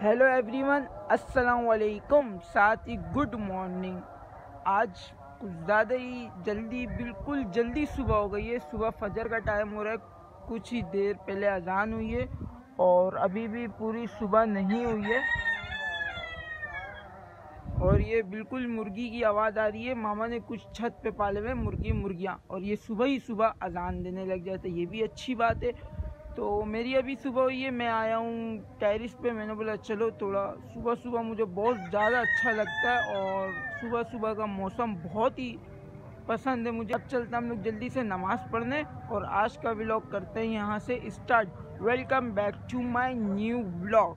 Hello everyone, अस्सलाम वालेकुम, साथ ही गुड मॉर्निंग। आज कुछ ज़्यादा ही बिल्कुल जल्दी सुबह हो गई है। सुबह फजर का टाइम हो रहा है, कुछ ही देर पहले अजान हुई है और अभी भी पूरी सुबह नहीं हुई है। और ये बिल्कुल मुर्गी की आवाज़ आ रही है। मामा ने कुछ छत पे पाले हुए मुर्गियाँ और ये सुबह ही सुबह अजान देने लग जाते, ये भी अच्छी बात है। तो मेरी अभी सुबह हुई है, मैं आया हूँ टेरिस पे। मैंने बोला चलो थोड़ा सुबह सुबह मुझे बहुत ज़्यादा अच्छा लगता है और सुबह सुबह का मौसम बहुत ही पसंद है मुझे। अब चलते हम लोग जल्दी से नमाज़ पढ़ने और आज का व्लॉग करते हैं यहाँ से start. Welcome back to my new vlog.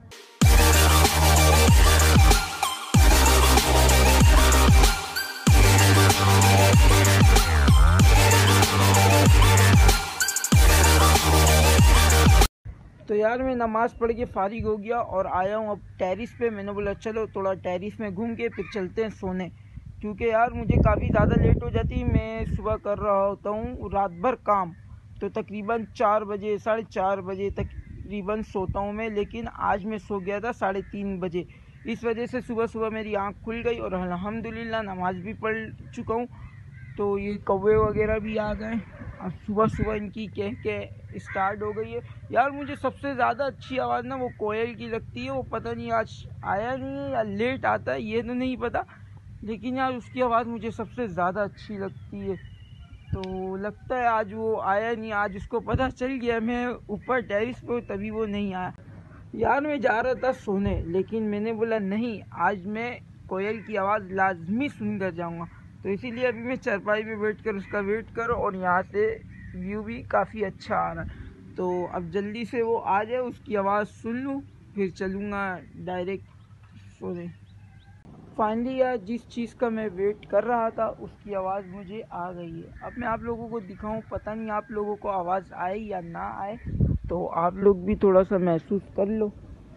तो यार मैं नमाज़ पढ़ के फारिग हो गया और आया हूँ अब टेरिस पे। मैंने बोला चलो थोड़ा टेरिस में घूम के फिर चलते हैं सोने, क्योंकि यार मुझे काफ़ी ज़्यादा लेट हो जाती है। मैं सुबह कर रहा होता हूँ रात भर काम, तो तकरीबन 4 बजे 4:30 बजे तकरीबन सोता हूँ मैं। लेकिन आज मैं सो गया था 3:30 बजे। इस वजह से सुबह सुबह मेरी आँख खुल गई और अल्हम्दुलिल्लाह नमाज़ भी पढ़ चुका हूँ। तो ये कौवे वगैरह भी आ गए, अब सुबह सुबह इनकी कह स्टार्ट हो गई है। यार मुझे सबसे ज़्यादा अच्छी आवाज़ ना वो कोयल की लगती है। वो पता नहीं आज आया नहीं है या लेट आता है ये तो नहीं पता, लेकिन यार उसकी आवाज़ मुझे सबसे ज़्यादा अच्छी लगती है। तो लगता है आज वो आया नहीं, आज उसको पता चल गया मैं ऊपर टेरिस पे तभी वो नहीं आया। यार मैं जा रहा था सोने, लेकिन मैंने बोला नहीं, आज मैं कोयल की आवाज़ लाजमी सुनकर जाऊँगा। तो इसीलिए अभी मैं चारपाई पे बैठ कर उसका वेट करो और यहाँ से व्यू भी काफ़ी अच्छा आ रहा है। तो अब जल्दी से वो आ जाए, उसकी आवाज़ सुन लूँ, फिर चलूँगा डायरेक्ट सोने। फाइनली यार जिस चीज़ का मैं वेट कर रहा था उसकी आवाज़ मुझे आ गई है। अब मैं आप लोगों को दिखाऊं, पता नहीं आप लोगों को आवाज़ आए या ना आए, तो आप लोग भी थोड़ा सा महसूस कर लो।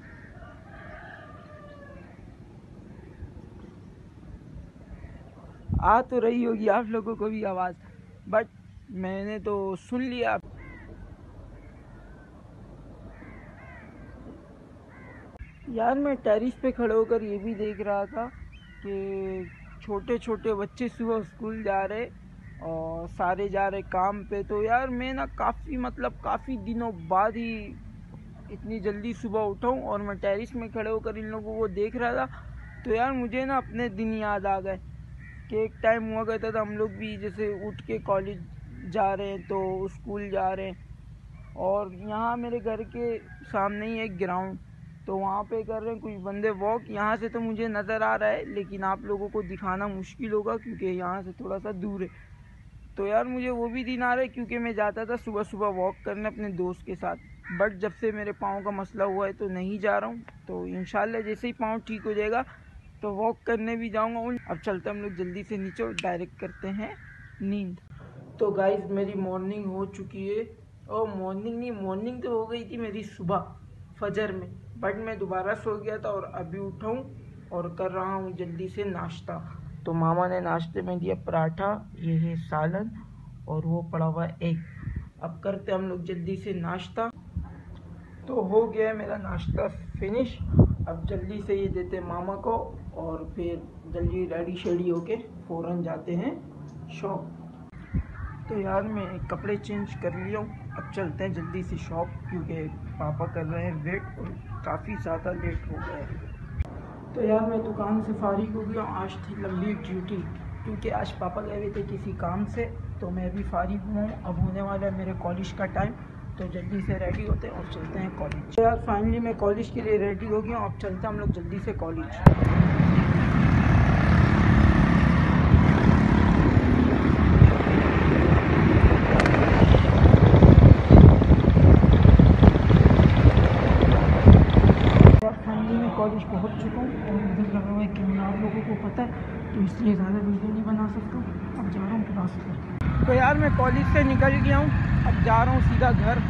आ तो रही होगी आप लोगों को भी आवाज़, बट मैंने तो सुन लिया। यार मैं टेरिस पे खड़े होकर ये भी देख रहा था कि छोटे छोटे बच्चे सुबह स्कूल जा रहे और सारे जा रहे काम पे। तो यार मैं ना काफ़ी दिनों बाद ही इतनी जल्दी सुबह उठा हूँ और मैं टेरिस में खड़े होकर इन लोगों को देख रहा था। तो यार मुझे ना अपने दिन याद आ गए कि एक टाइम हुआ करता था हम लोग भी जैसे उठ के कॉलेज जा रहे हैं तो स्कूल जा रहे हैं। और यहाँ मेरे घर के सामने ही एक ग्राउंड, तो वहाँ पे कर रहे हैं कुछ बंदे वॉक। यहाँ से तो मुझे नज़र आ रहा है, लेकिन आप लोगों को दिखाना मुश्किल होगा क्योंकि यहाँ से थोड़ा सा दूर है। तो यार मुझे वो भी दिन आ रहा है क्योंकि मैं जाता था सुबह सुबह वॉक करने अपने दोस्त के साथ, बट जब से मेरे पाँव का मसला हुआ है तो नहीं जा रहा हूँ। तो इंशाल्लाह जैसे ही पाँव ठीक हो जाएगा तो वॉक करने भी जाऊँगा। अब चलते हम लोग जल्दी से नीचे और डायरेक्ट करते हैं नींद। तो गाइस मेरी मॉर्निंग हो चुकी है, और मॉर्निंग तो हो गई थी मेरी सुबह फजर में, बट मैं दोबारा सो गया था और अभी उठा हूँ और कर रहा हूँ जल्दी से नाश्ता। तो मामा ने नाश्ते में दिया पराठा, ये है सालन और वो पड़ा हुआ एग। अब करते हम लोग जल्दी से नाश्ता। तो हो गया है मेरा नाश्ता फिनिश। अब जल्दी से ये देते मामा को और फिर जल्दी रेडी शेडी होके फ़ौरन जाते हैं शॉप। तो यार मैं कपड़े चेंज कर लिया हूँ, अब चलते हैं जल्दी से शॉप क्योंकि पापा कर रहे हैं वेट और काफ़ी ज़्यादा लेट हो गया है। तो यार मैं दुकान से फारिग हो गया हूँ, आज थी लंबी ड्यूटी क्योंकि आज पापा गए हुए थे किसी काम से। तो मैं भी फारिग हुआ हूँ, अब होने वाला है मेरे कॉलेज का टाइम, तो जल्दी से रेडी होते हैं और चलते हैं कॉलेज। तो यार फाइनली मैं कॉलेज के लिए रेडी हो गया हूँ, अब चलते हैं हम लोग जल्दी से कॉलेज। कॉलेज पहुंच चुका हूँ और इधर लगा हुआ है कैमरा, आप लोगों को पता है तो इसलिए ज़्यादा वीडियो नहीं बना सकता। अब जा रहा हूँ क्लास पर। तो यार मैं कॉलेज से निकल गया हूँ, अब जा रहा हूँ सीधा घर।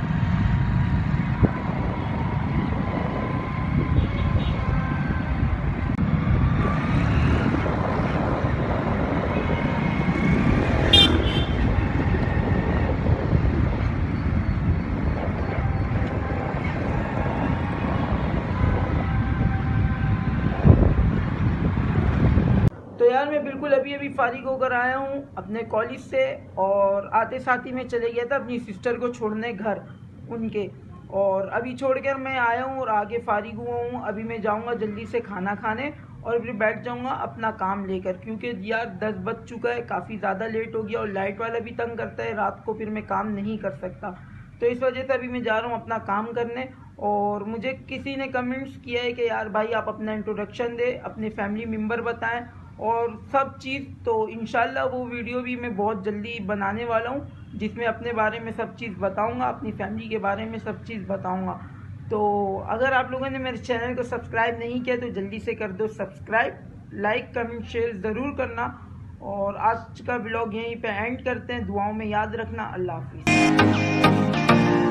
बिल्कुल अभी अभी फारिग होकर आया हूँ अपने कॉलेज से, और आते साथ ही मैं चले गया था अपनी सिस्टर को छोड़ने घर उनके, और अभी छोड़कर मैं आया हूँ और आगे फारिग हुआ हूँ। अभी मैं जाऊँगा जल्दी से खाना खाने और फिर बैठ जाऊँगा अपना काम लेकर, क्योंकि यार 10 बज चुका है, काफ़ी ज़्यादा लेट हो गया और लाइट वाला भी तंग करता है रात को, फिर मैं काम नहीं कर सकता। तो इस वजह से अभी मैं जा रहा हूँ अपना काम करने। और मुझे किसी ने कमेंट्स किया है कि यार भाई आप अपना इंट्रोडक्शन दे, अपने फैमिली मेम्बर बताएं और सब चीज़। तो इंशाल्लाह वो वीडियो भी मैं बहुत जल्दी बनाने वाला हूँ, जिसमें अपने बारे में सब चीज़ बताऊँगा, अपनी फैमिली के बारे में सब चीज़ बताऊँगा। तो अगर आप लोगों ने मेरे चैनल को सब्सक्राइब नहीं किया तो जल्दी से कर दो सब्सक्राइब, लाइक कमेंट शेयर ज़रूर करना। और आज का ब्लॉग यहीं पे एंड करते हैं। दुआओं में याद रखना। अल्लाह हाफिज़।